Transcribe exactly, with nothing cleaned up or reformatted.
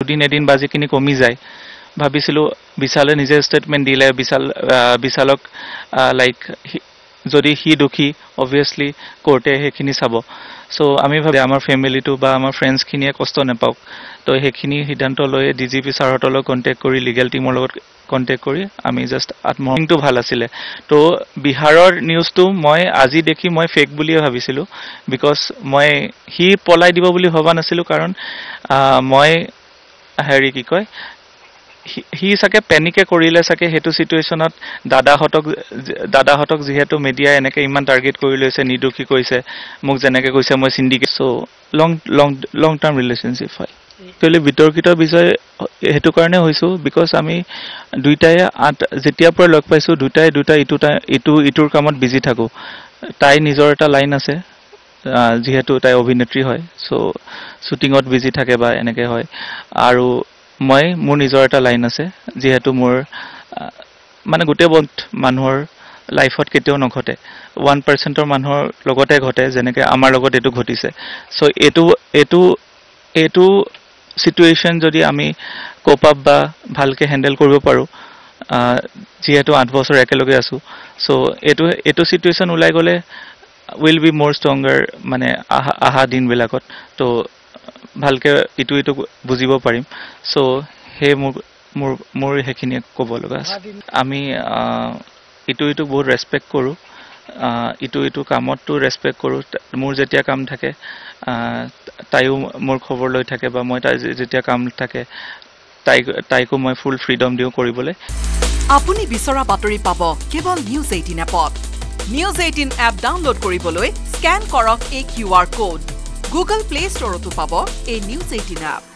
দুদিন এদিন বাজিখিনি কমি যায় ভাবিছিলো বিশালে নিজে ষ্টেটমেন্ট দিলে বিশাল বিশালক লাইক যদি হি দুখী অবভিয়াসলি কোৰ্টে হেখিনি চাব সো আমি ভাবি আমাৰ ফ্যামিলিটো বা আমাৰ ফ্ৰেন্ডছ খিনিয়ে কষ্ট নাপাওক তো হেখিনি সিদ্ধান্ত লৈ ডিজিপি ছাৰহঁতলৈ কন্টেক্ট কৰি লিগেল টিমৰ লগত কন্টেক্ট কৰি আমি জাস্ট আত্মহংটো ভাল আছিলে তো বিহাৰৰ নিউজটো মই আজি দেখি মই ফেক বুলিয়ে ভাবিছিলো বিকজ মই হি পলাই দিব বুলি ভবা নাছিলো কাৰণ মই হেৰি কি কয় হি সাকে পেনিকে কৰিলে সাকে হেতু সিচুৱেশনত দাদাহতক দাদাহতক যেহেতু মিডিয়া এনেকে ইমান টাৰ্গেট কৰি লৈছে নিদুখী কৈছে মোক জেনেকে কৈছে মই syndicate so long long long term relationship হয় একচুয়ালি বিতৰ্কিত বিষয় হেতু কাৰণে হৈছো বিকজ আমি দুইটাই যেতিয়া পৰা লগ পাইছো দুইটাই দুটা ইটো ইটো ইটোৰ কামত বিজি থাকো তাই নিজৰ এটা লাইন আছে যেহেতু তাই অভিনেত্ৰী হয় সো শুটিংত বিজি থাকে বা এনেকে হয় আৰু মই মোৰ নিজৰ এটা লাইন আছে যেহেতু মোৰ মানে গোটেই বন্ধ মানুহৰ লাইফত কেতিয়াও নঘটে one percent ৰ মানুহৰ লগতে ঘটে যেনেকে আমাৰ লগত এটো ঘটিছে সো এটো এটো এটো সিচুৱেশন যদি আমি কোপ আপ বা ভালকে হ্যান্ডেল কৰিব পাৰো যেহেতু আঠ বছৰ একেলগে আছো সো এটো এটো সিচুৱেশন উলাই গলে will be more stronger মানে আহা দিন বিলাকত তো ভালকে ইটো ইটো বুজিব পাৰিম সো হে মোৰ মোৰ মোৰ হেখিনি ক'ব লগা আছে আমি ইটো ইটো বহুত ৰেসপেক্ট কৰো ইটো ইটো কামতটো ৰেসপেক্ট কৰো মোৰ যেতিয়া কাম থাকে তাইও মোৰ খবৰ লৈ থাকে বা মই তাই যেতিয়া কাম থাকে তাই তাইকো মই ফুল ফ্ৰীডম দিও কৰিবলৈ আপুনি বিচৰা বাতৰি পাব কেৱল নিউজ eighteen এপত নিউজ eighteen এপ ডাউনলোড কৰিবলৈ স্ক্যান কৰক এই Q R code Google Play ষ্টৰতো পাব এই নিউজ eighteen এপ